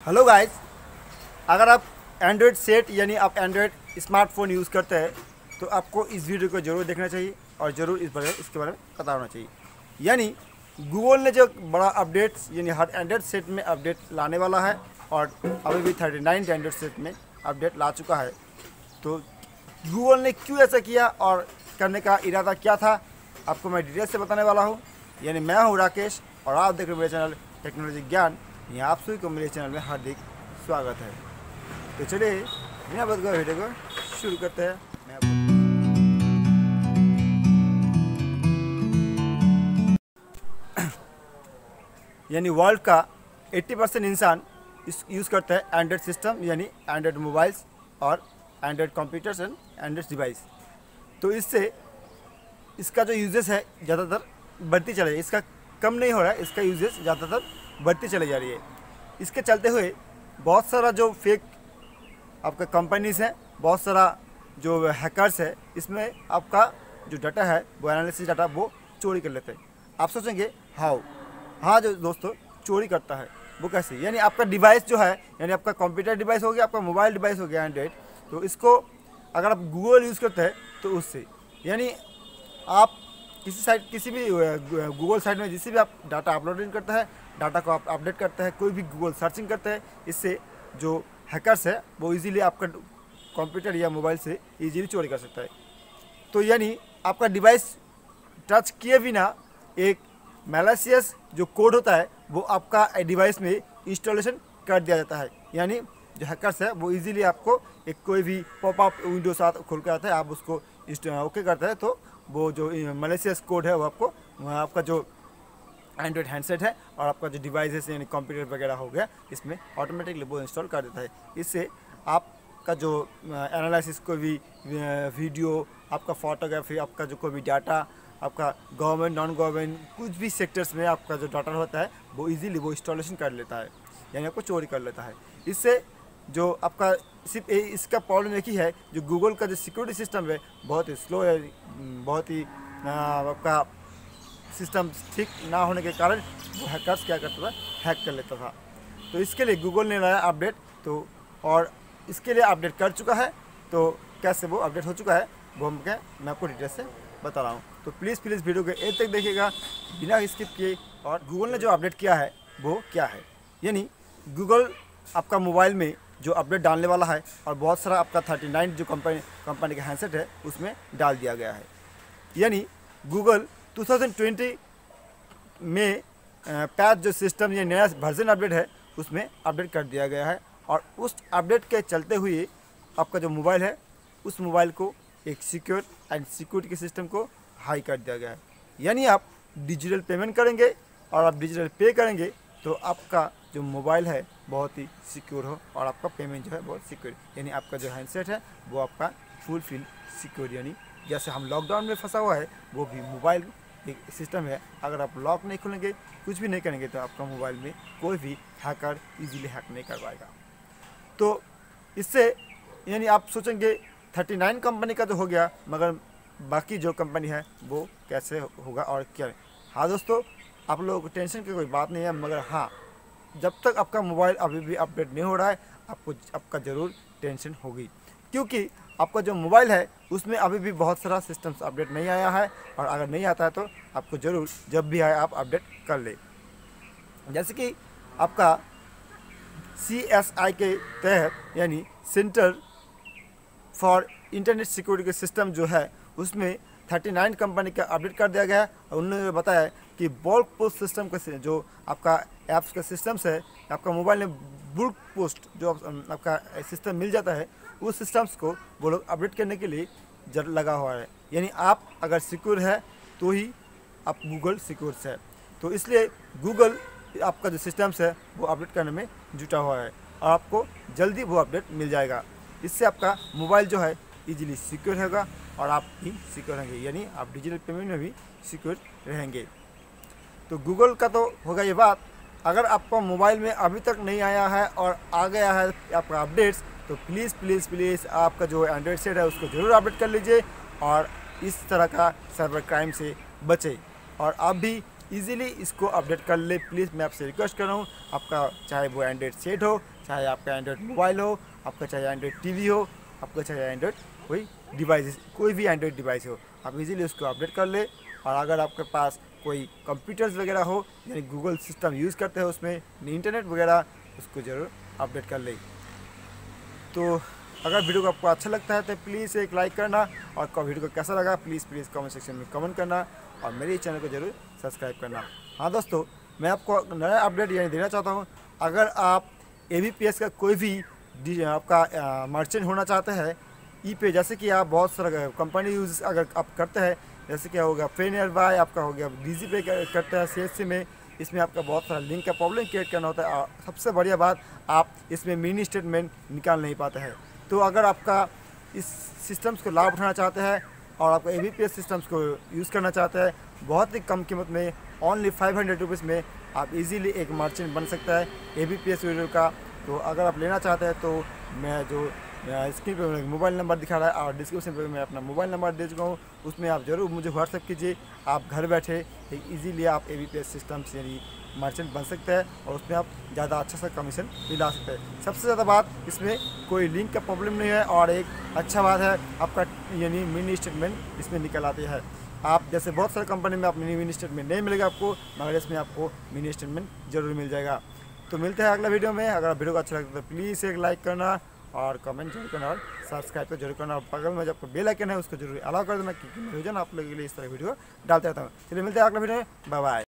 Hello guys, अगर आप Android set यानी आप एंड्रॉयड स्मार्टफोन यूज़ करते हैं तो आपको इस वीडियो को ज़रूर देखना चाहिए और ज़रूर इसके बारे में पता होना चाहिए। यानी गूगल ने जो बड़ा अपडेट्स यानी हर एंड्रॉयड सेट में अपडेट लाने वाला है और अभी भी 39 एंड्रॉयड सेट में अपडेट ला चुका है। तो गूगल ने क्यों ऐसा किया और करने का इरादा क्या था, आपको मैं डिटेल से बताने वाला हूँ। यानी मैं हूँ राकेश और आप देख रहे हैं मेरे चैनल टेक्नोलॉजी ज्ञान। यहाँ आप सभी को मेरे चैनल में हार्दिक स्वागत है। तो चलिए बिना बात कर वीडियो को शुरू करते हैं। यानी वर्ल्ड का 80% इंसान यूज़ करता है एंड्रॉयड सिस्टम यानी एंड्रॉयड मोबाइल्स और Android computers and Android device. तो इससे इसका जो यूजेस है ज़्यादातर बढ़ती चले, इसका कम नहीं हो रहा है, इसका यूजेस ज़्यादातर बढ़ती चली जा रही है। इसके चलते हुए बहुत सारा जो फेक आपका कंपनीज़ हैं, बहुत सारा जो हैकर्स है, इसमें आपका जो डाटा है वो एनालिसिस डाटा वो चोरी कर लेते हैं। आप सोचेंगे हाउ, हाँ जो दोस्तों चोरी करता है वो कैसे, यानी आपका डिवाइस जो है यानी आपका कंप्यूटर डिवाइस हो गया, आपका मोबाइल डिवाइस हो गया एंड्रॉयड, तो इसको अगर आप गूगल यूज़ करते हैं तो उससे यानी आप किसी साइट किसी भी गूगल साइट में जिससे भी आप डाटा अपलोडिंग करता है, डाटा को आप अपडेट करते हैं, कोई भी गूगल सर्चिंग करते हैं, इससे जो हैकर्स है वो इजीली आपका कंप्यूटर या मोबाइल से इजीली चोरी कर सकता है। तो यानी आपका डिवाइस टच किए बिना एक मैलिशियस जो कोड होता है वो आपका डिवाइस में इंस्टॉलेशन कर दिया जाता है। यानी जो हैकर्स है वो इजीली आपको एक कोई भी पॉपअप विंडो साथ खोल के आता है, आप उसको ओके करते हैं तो वो जो मैलिशियस कोड है वो आपको आपका जो एंड्रॉयड हैंडसेट है और आपका जो डिवाइस है यानी कंप्यूटर वगैरह हो गया इसमें ऑटोमेटिकली वो इंस्टॉल कर देता है। इससे आपका जो एनालिसिस कोई भी वीडियो, आपका फोटोग्राफी, आपका जो कोई भी डाटा, आपका गवर्नमेंट नॉन गवर्नमेंट कुछ भी सेक्टर्स में आपका जो डाटा होता है वो इजीली वो इंस्टॉलेशन कर लेता है, यानी आपको चोरी कर लेता है। इससे जो आपका सिर्फ इसका प्रॉब्लम एक ही है, जो गूगल का जो सिक्योरिटी सिस्टम है बहुत ही स्लो है, बहुत ही आपका सिस्टम ठीक ना होने के कारण वो हैकर्स क्या करता था, हैक कर लेता था। तो इसके लिए गूगल ने लाया अपडेट, तो और इसके लिए अपडेट कर चुका है। तो कैसे वो अपडेट हो चुका है वो मैं आपको डिटेल से बता रहा हूँ। तो प्लीज़ वीडियो को एंड तक देखिएगा बिना स्किप किए। और गूगल ने जो अपडेट किया है वो क्या है, यानी गूगल आपका मोबाइल में जो अपडेट डालने वाला है और बहुत सारा आपका 39 जो कंपनी का हैंडसेट है उसमें डाल दिया गया है। यानी गूगल 2020 में पैच जो सिस्टम या नया वर्जन अपडेट है उसमें अपडेट कर दिया गया है और उस अपडेट के चलते हुए आपका जो मोबाइल है उस मोबाइल को एक सिक्योर एंड सिक्योरिटी के सिस्टम को हाई कर दिया गया है। यानी आप डिजिटल पेमेंट करेंगे और आप डिजिटल पे करेंगे तो आपका जो मोबाइल है बहुत ही सिक्योर हो और आपका पेमेंट जो है बहुत सिक्योर, यानी आपका जो हैंडसेट है वो आपका फुल सिक्योर। यानी जैसे हम लॉकडाउन में फंसा हुआ है वो भी मोबाइल एक सिस्टम है, अगर आप लॉक नहीं खोलेंगे कुछ भी नहीं करेंगे तो आपका मोबाइल में कोई भी हैकर इजीली हैक नहीं कर पाएगा। तो इससे यानी आप सोचेंगे 39 कंपनी का तो हो गया, मगर बाकी जो कंपनी है वो कैसे होगा और क्या। हाँ दोस्तों, आप लोगों को टेंशन की कोई बात नहीं है, मगर हाँ जब तक आपका मोबाइल अभी भी अपडेट नहीं हो रहा है आपका ज़रूर टेंशन होगी, क्योंकि आपका जो मोबाइल है उसमें अभी भी बहुत सारा सिस्टम्स अपडेट नहीं आया है और अगर नहीं आता है तो आपको ज़रूर जब भी आए आप अपडेट कर ले। जैसे कि आपका CSI के तहत यानी सेंटर फॉर इंटरनेट सिक्योरिटी के सिस्टम जो है उसमें 39 कंपनी का अपडेट कर दिया गया है और उन्होंने बताया कि बल्क पोस्ट सिस्टम का जो आपका ऐप्स का सिस्टम्स है, आपका मोबाइल में बुल्क पोस्ट जो आपका सिस्टम मिल जाता है उस सिस्टम्स को वो लोग अपडेट करने के लिए लगा हुआ है। यानी आप अगर सिक्योर है तो ही आप गूगल सिक्योर है, तो इसलिए गूगल आपका जो सिस्टम्स है वो अपडेट करने में जुटा हुआ है और आपको जल्दी वो अपडेट मिल जाएगा। इससे आपका मोबाइल जो है इजीली सिक्योर होगा और आप भी सिक्योर रहेंगे, यानी आप डिजिटल पेमेंट में भी सिक्योर रहेंगे। तो गूगल का तो होगा ये बात। अगर आपका मोबाइल में अभी तक नहीं आया है और आ गया है आपका अपडेट्स तो प्लीज़ आपका जो एंड्रॉयड सेट है उसको ज़रूर अपडेट कर लीजिए और इस तरह का साइबर क्राइम से बचे। और आप भी इजीली इसको अपडेट कर ले। प्लीज़ मैं आपसे रिक्वेस्ट कर रहा हूँ, आपका चाहे वो एंड्रॉयड सेट हो, चाहे आपका एंड्रॉयड मोबाइल हो, आपका चाहे एंड्रॉयड टीवी हो, आपका चाहे एंड्रॉयड कोई डिवाइस, कोई भी एंड्रॉयड डिवाइस हो, आप इजीली उसको अपडेट कर ले। और अगर आपके पास कोई कंप्यूटर्स वगैरह हो, यानी गूगल सिस्टम यूज़ करते हो, उसमें इंटरनेट वगैरह, उसको ज़रूर अपडेट कर ले। तो अगर वीडियो को आपको अच्छा लगता है तो प्लीज़ एक लाइक करना, और वीडियो को कैसा लगा प्लीज़ कमेंट सेक्शन में कमेंट करना, और मेरे चैनल को जरूर सब्सक्राइब करना। हाँ दोस्तों, मैं आपको नया अपडेट यानी देना चाहता हूँ। अगर आप ABPS का कोई भी आपका मर्चेंट होना चाहते हैं ई पे, जैसे कि आप बहुत सारा कंपनी यूज़ अगर आप करते हैं, जैसे कि हो गया पे नियर बाय, आपका हो गया डीजी पे करते हैं CSC में, इसमें आपका बहुत सारा लिंक का प्रॉब्लम क्रिएट करना होता है। और सबसे बढ़िया बात, आप इसमें मिनी स्टेटमेंट निकाल नहीं पाते हैं। तो अगर आपका इस सिस्टम्स को लाभ उठाना चाहते हैं और आपका ABPS सिस्टम्स को यूज़ करना चाहते हैं बहुत ही कम कीमत में, ओनली 500 रुपीज़ में आप इजीली एक मर्चेंट बन सकता है ABPS वीडियो का। तो अगर आप लेना चाहते हैं तो मैं जो स्क्रीन पर मोबाइल नंबर दिखा रहा है और डिस्क्रिप्शन पर मैं अपना मोबाइल नंबर दे चुका हूँ, उसमें आप ज़रूर मुझे व्हाट्सएप कीजिए। आप घर बैठे इजीली आप ABPS सिस्टम्स यानी मर्चेंट बन सकते हैं, और उसमें आप ज़्यादा अच्छा सा कमीशन भी ला सकते हैं। सबसे ज़्यादा बात, इसमें कोई लिंक का प्रॉब्लम नहीं है, और एक अच्छा बात है आपका यानी मिनी स्टेटमेंट इसमें निकल आती है। आप जैसे बहुत सारे कंपनी में आप मिनी स्टेटमेंट नहीं मिलेगा आपको, मगर इसमें आपको मिनी स्टेटमेंट जरूर मिल जाएगा। तो मिलते हैं अगला वीडियो में। अगर वीडियो को अच्छा लगता है तो प्लीज़ एक लाइक करना, और कमेंट जरूर करना, और सब्सक्राइब तो जरूर करना, और बगल में जो आपको बेल आइकन है उसको जरूर अलाउ कर देना, क्योंकि मैं रोजाना आप लोगों के लिए इस तरह वीडियो डालते रहता हूँ। चलिए मिलते हैं अगला वीडियो में, बाय बाय।